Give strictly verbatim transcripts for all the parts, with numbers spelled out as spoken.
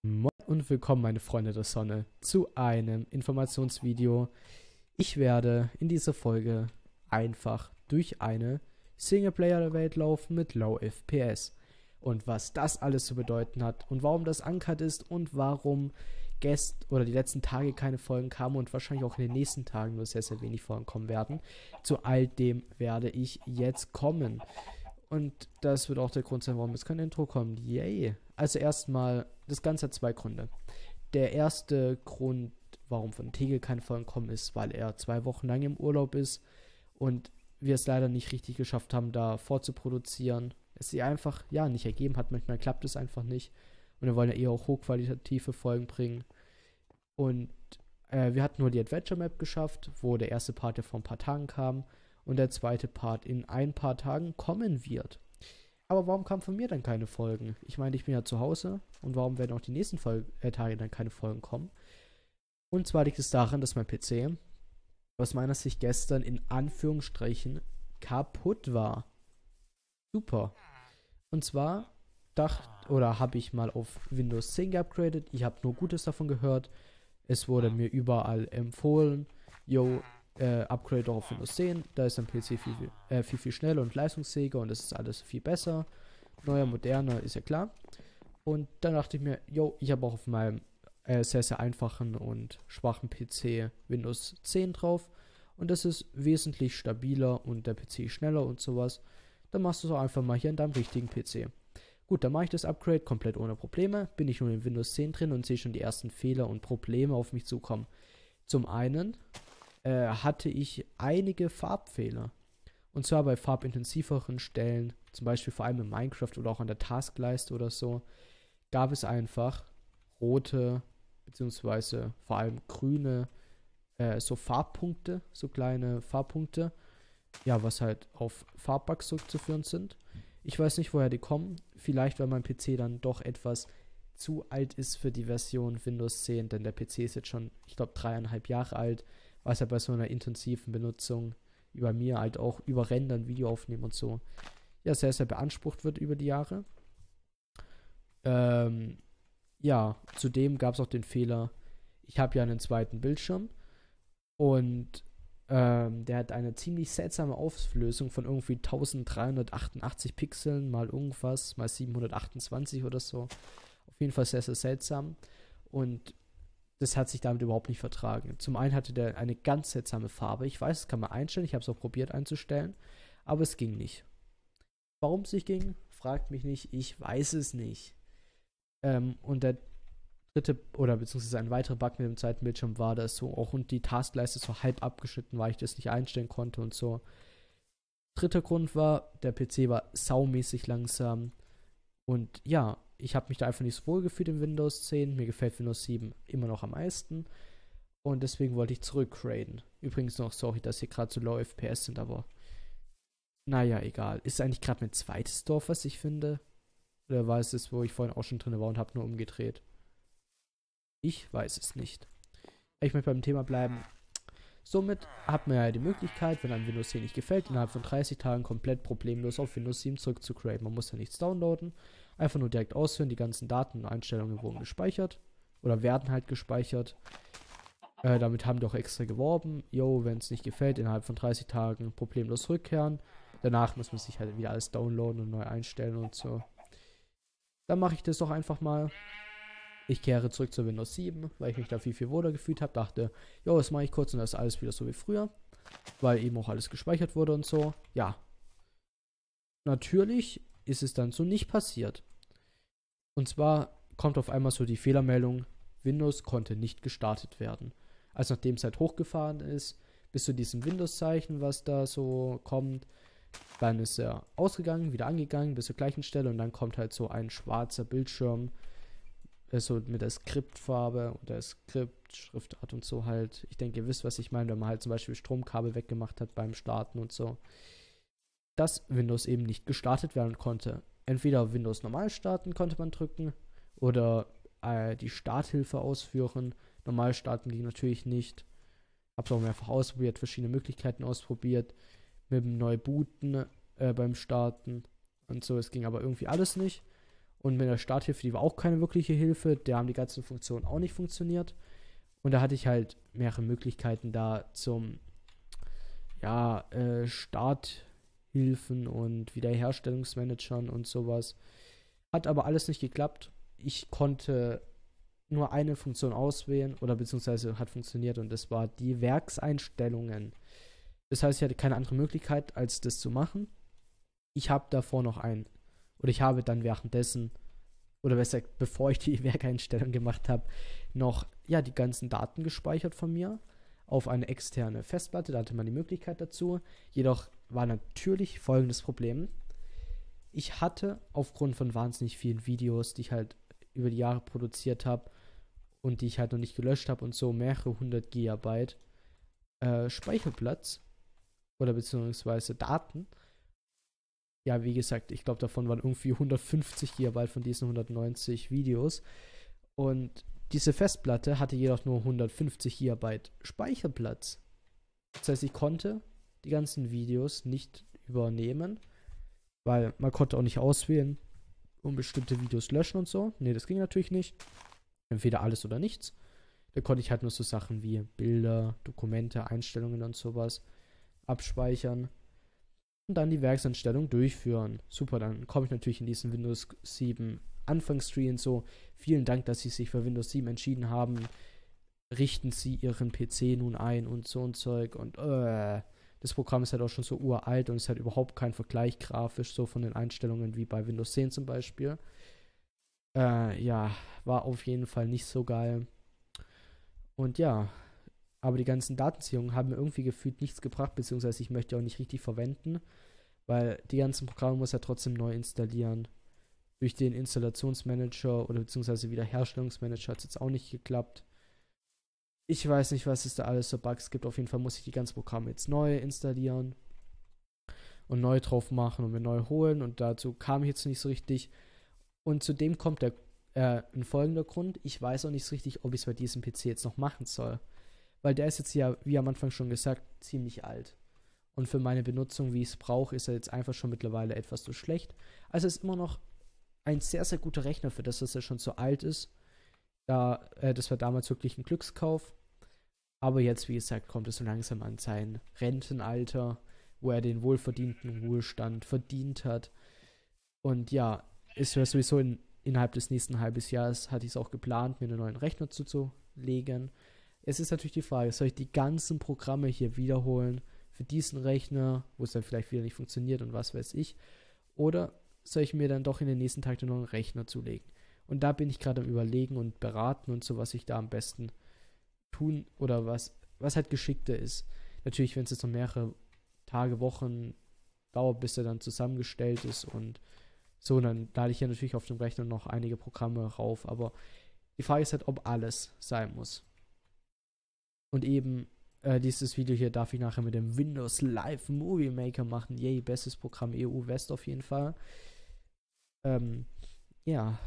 Moin und willkommen, meine Freunde der Sonne, zu einem Informationsvideo. Ich werde in dieser Folge einfach durch eine Singleplayer-Welt laufen mit Low F P S. Und was das alles zu bedeuten hat und warum das uncut ist und warum gest oder die letzten Tage keine Folgen kamen und wahrscheinlich auch in den nächsten Tagen nur sehr, sehr wenig Folgen kommen werden. Zu all dem werde ich jetzt kommen. Und das wird auch der Grund sein, warum jetzt kein Intro kommt. Yay! Also erstmal, das Ganze hat zwei Gründe. Der erste Grund, warum von Tegel keine Folgen kommen, ist, weil er zwei Wochen lang im Urlaub ist und wir es leider nicht richtig geschafft haben, da vorzuproduzieren. Es sich einfach, ja, nicht ergeben hat. Manchmal klappt es einfach nicht. Und wir wollen ja eher auch hochqualitative Folgen bringen. Und äh, wir hatten nur die Adventure Map geschafft, wo der erste Part ja vor ein paar Tagen kam und der zweite Part in ein paar Tagen kommen wird. Aber warum kamen von mir dann keine Folgen? Ich meine, ich bin ja zu Hause und warum werden auch die nächsten Fol- äh, Tage dann keine Folgen kommen? Und zwar liegt es daran, dass mein P C aus meiner Sicht gestern in Anführungsstrichen kaputt war. Super. Und zwar dachte oder habe ich mal auf Windows zehn geupgradet. Ich habe nur Gutes davon gehört. Es wurde mir überall empfohlen, yo, äh, Upgrade auch auf Windows zehn. Da ist ein P C viel, viel, äh, viel, viel schneller und leistungsfähiger und es ist alles viel besser. Neuer, moderner, ist ja klar. Und dann dachte ich mir, yo, ich habe auch auf meinem äh, sehr, sehr einfachen und schwachen P C Windows zehn drauf. Und das ist wesentlich stabiler und der P C ist schneller und sowas. Dann machst du es auch einfach mal hier in deinem richtigen P C. Gut, dann mache ich das Upgrade komplett ohne Probleme. Bin ich nun in Windows zehn drin und sehe schon die ersten Fehler und Probleme auf mich zukommen. Zum einen äh, hatte ich einige Farbfehler. Und zwar bei farbintensiveren Stellen, zum Beispiel vor allem in Minecraft oder auch an der Taskleiste oder so, gab es einfach rote, beziehungsweise vor allem grüne, äh, so Farbpunkte, so kleine Farbpunkte. Ja, was halt auf Farbbugs zurückzuführen sind. Ich weiß nicht, woher die kommen. Vielleicht, weil mein P C dann doch etwas zu alt ist für die Version Windows zehn, denn der P C ist jetzt schon, ich glaube, dreieinhalb Jahre alt, was ja bei so einer intensiven Benutzung über mir halt auch über Rendern, Video aufnehmen und so, ja, sehr, sehr beansprucht wird über die Jahre. Ähm, ja, zudem gab es auch den Fehler, ich habe ja einen zweiten Bildschirm und Ähm, der hat eine ziemlich seltsame Auflösung von irgendwie dreizehnhundertachtundachtzig Pixeln mal irgendwas, mal siebenhundertachtundzwanzig oder so. Auf jeden Fall sehr, sehr seltsam. Und das hat sich damit überhaupt nicht vertragen. Zum einen hatte der eine ganz seltsame Farbe. Ich weiß, das kann man einstellen. Ich habe es auch probiert einzustellen. Aber es ging nicht. Warum es nicht ging, fragt mich nicht. Ich weiß es nicht. Ähm, und der dritte oder beziehungsweise ein weiterer Bug mit dem zweiten Bildschirm war, dass so auch und die Taskleiste so halb abgeschnitten war, ich das nicht einstellen konnte und so. Dritter Grund war, der P C war saumäßig langsam und ja, ich habe mich da einfach nicht so wohl gefühlt in Windows zehn. Mir gefällt Windows sieben immer noch am meisten und deswegen wollte ich zurückgraden. Übrigens noch, sorry, dass hier gerade so low F P S sind, aber naja, egal. Ist eigentlich gerade mein zweites Dorf, was ich finde? Oder war es das, wo ich vorhin auch schon drin war und habe nur umgedreht? Ich weiß es nicht. Ich möchte beim Thema bleiben. Somit hat man ja die Möglichkeit, wenn einem Windows zehn nicht gefällt, innerhalb von dreißig Tagen komplett problemlos auf Windows sieben zurückzugraden. Man muss ja nichts downloaden, einfach nur direkt ausführen. Die ganzen Daten und Einstellungen wurden gespeichert oder werden halt gespeichert. Äh, damit haben die auch extra geworben. Jo, wenn es nicht gefällt, innerhalb von dreißig Tagen problemlos rückkehren. Danach muss man sich halt wieder alles downloaden und neu einstellen und so. Dann mache ich das doch einfach mal. Ich kehre zurück zu Windows sieben, weil ich mich da viel, viel wohler gefühlt habe. Dachte, jo, das mache ich kurz und das ist alles wieder so wie früher. Weil eben auch alles gespeichert wurde und so. Ja. Natürlich ist es dann so nicht passiert. Und zwar kommt auf einmal so die Fehlermeldung, Windows konnte nicht gestartet werden. Also nachdem es halt hochgefahren ist, bis zu diesem Windows-Zeichen, was da so kommt, dann ist er ausgegangen, wieder angegangen, bis zur gleichen Stelle und dann kommt halt so ein schwarzer Bildschirm, so mit der Skriptfarbe und der Skriptschriftart und so halt. Ich denke, ihr wisst, was ich meine, wenn man halt zum Beispiel Stromkabel weggemacht hat beim Starten und so. Dass Windows eben nicht gestartet werden konnte. Entweder Windows normal starten konnte man drücken oder äh, die Starthilfe ausführen. Normal starten ging natürlich nicht. Hab's auch mehrfach ausprobiert, verschiedene Möglichkeiten ausprobiert. Mit dem Neubooten äh, beim Starten und so. Es ging aber irgendwie alles nicht. Und mit der Starthilfe, die war auch keine wirkliche Hilfe. Da haben die ganzen Funktionen auch nicht funktioniert. Und da hatte ich halt mehrere Möglichkeiten da zum, ja, äh, Starthilfen und Wiederherstellungsmanagern und sowas. Hat aber alles nicht geklappt. Ich konnte nur eine Funktion auswählen oder beziehungsweise hat funktioniert und das war die Werkseinstellungen. Das heißt, ich hatte keine andere Möglichkeit, als das zu machen. Ich habe davor noch ein, oder ich habe dann währenddessen, oder besser gesagt, bevor ich die Werkeinstellung gemacht habe, noch, ja, die ganzen Daten gespeichert von mir auf eine externe Festplatte. Da hatte man die Möglichkeit dazu. Jedoch war natürlich folgendes Problem. Ich hatte aufgrund von wahnsinnig vielen Videos, die ich halt über die Jahre produziert habe und die ich halt noch nicht gelöscht habe und so mehrere hundert Gigabyte äh, Speicherplatz oder beziehungsweise Daten. Ja, wie gesagt, ich glaube, davon waren irgendwie hundertfünfzig Gigabyte von diesen hundertneunzig Videos. Und diese Festplatte hatte jedoch nur hundertfünfzig Gigabyte Speicherplatz. Das heißt, ich konnte die ganzen Videos nicht übernehmen, weil man konnte auch nicht auswählen und bestimmte Videos löschen und so. Ne, das ging natürlich nicht. Entweder alles oder nichts. Da konnte ich halt nur so Sachen wie Bilder, Dokumente, Einstellungen und sowas abspeichern und dann die Werkseinstellung durchführen. Super, dann komme ich natürlich in diesen Windows sieben Anfangsscreen so. Vielen Dank, dass Sie sich für Windows sieben entschieden haben. Richten Sie Ihren P C nun ein und so ein Zeug und äh, das Programm ist halt auch schon so uralt und ist halt überhaupt kein Vergleich grafisch so von den Einstellungen wie bei Windows zehn zum Beispiel. Äh, ja, war auf jeden Fall nicht so geil. Und ja, aber die ganzen Datenziehungen haben mir irgendwie gefühlt nichts gebracht, beziehungsweise ich möchte auch nicht richtig verwenden, weil die ganzen Programme muss er trotzdem neu installieren. Durch den Installationsmanager oder beziehungsweise Wiederherstellungsmanager hat es jetzt auch nicht geklappt. Ich weiß nicht, was es da alles so Bugs gibt. Auf jeden Fall muss ich die ganzen Programme jetzt neu installieren und neu drauf machen und mir neu holen. Und dazu kam ich jetzt nicht so richtig. Und zudem kommt der, äh, ein folgender Grund. Ich weiß auch nicht so richtig, ob ich es bei diesem P C jetzt noch machen soll. Weil der ist jetzt ja, wie am Anfang schon gesagt, ziemlich alt. Und für meine Benutzung, wie ich es brauche, ist er jetzt einfach schon mittlerweile etwas zu schlecht. Also es ist immer noch ein sehr, sehr guter Rechner für das, dass er schon so alt ist. Da, äh, das war damals wirklich ein Glückskauf. Aber jetzt, wie gesagt, kommt es so langsam an sein Rentenalter, wo er den wohlverdienten Ruhestand verdient hat. Und ja, ist ja sowieso in, innerhalb des nächsten halben Jahres, hatte ich es auch geplant, mir einen neuen Rechner zuzulegen. Es ist natürlich die Frage, soll ich die ganzen Programme hier wiederholen für diesen Rechner, wo es dann vielleicht wieder nicht funktioniert und was weiß ich, oder soll ich mir dann doch in den nächsten Tag einen neuen Rechner zulegen? Und da bin ich gerade am Überlegen und beraten und so, was ich da am besten tun oder was, was halt geschickter ist. Natürlich, wenn es jetzt noch mehrere Tage, Wochen dauert, bis er dann zusammengestellt ist und so, dann lade ich ja natürlich auf dem Rechner noch einige Programme rauf, aber die Frage ist halt, ob alles sein muss. Und eben, äh, dieses Video hier darf ich nachher mit dem Windows Live Movie Maker machen. Yay, bestes Programm E U West auf jeden Fall. Ähm, ja.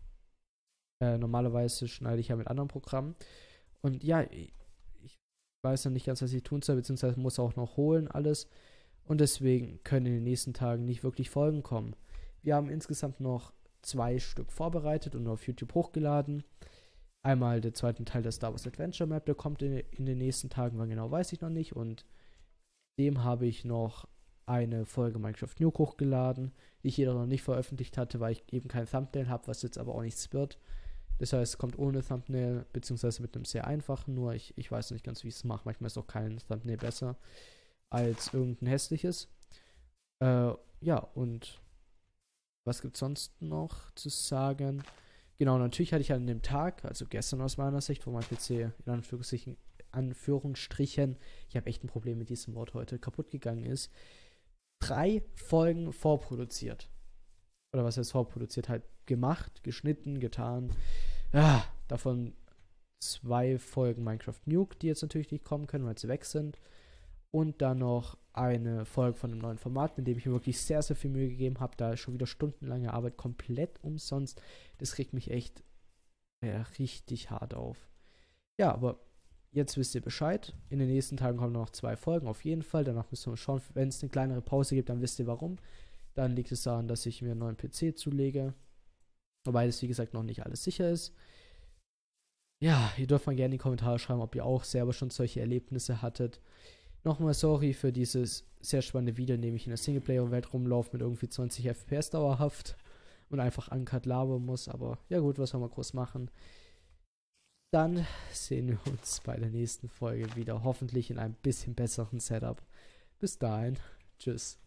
Äh, normalerweise schneide ich ja mit anderen Programmen. Und ja, ich, ich weiß noch nicht ganz, was ich tun soll, beziehungsweise muss auch noch holen alles. Und deswegen können in den nächsten Tagen nicht wirklich Folgen kommen. Wir haben insgesamt noch zwei Stück vorbereitet und auf YouTube hochgeladen. Einmal der zweite Teil der Star Wars Adventure Map, der kommt in, in den nächsten Tagen, wann genau weiß ich noch nicht. Und dem habe ich noch eine Folge Minecraft Nuke hochgeladen, die ich jedoch noch nicht veröffentlicht hatte, weil ich eben kein Thumbnail habe, was jetzt aber auch nichts wird. Das heißt, es kommt ohne Thumbnail, beziehungsweise mit einem sehr einfachen, nur ich, ich weiß nicht ganz, wie ich es mache. Manchmal ist auch kein Thumbnail besser als irgendein hässliches. Äh, ja, und was gibt es sonst noch zu sagen? Genau, natürlich hatte ich an dem Tag, also gestern aus meiner Sicht, wo mein P C in Anführungsstrichen, Anführungsstrichen ich habe echt ein Problem mit diesem Wort heute, kaputt gegangen ist, drei Folgen vorproduziert. Oder was heißt vorproduziert? Halt gemacht, geschnitten, getan. Ja, davon zwei Folgen Minecraft Nuke, die jetzt natürlich nicht kommen können, weil sie weg sind. Und dann noch eine Folge von einem neuen Format, mit dem ich mir wirklich sehr, sehr viel Mühe gegeben habe. Da ist schon wieder stundenlange Arbeit komplett umsonst. Das regt mich echt ja, richtig hart auf. Ja, aber jetzt wisst ihr Bescheid. In den nächsten Tagen kommen noch zwei Folgen auf jeden Fall. Danach müssen wir schauen, wenn es eine kleinere Pause gibt, dann wisst ihr warum. Dann liegt es daran, dass ich mir einen neuen P C zulege. Wobei das, wie gesagt, noch nicht alles sicher ist. Ja, ihr dürft mal gerne in die Kommentare schreiben, ob ihr auch selber schon solche Erlebnisse hattet. Nochmal sorry für dieses sehr spannende Video, in dem ich in der Singleplayer-Welt rumlaufe mit irgendwie zwanzig F P S dauerhaft und einfach uncut labern muss. Aber ja gut, was soll man groß machen. Dann sehen wir uns bei der nächsten Folge wieder, hoffentlich in einem bisschen besseren Setup. Bis dahin, tschüss.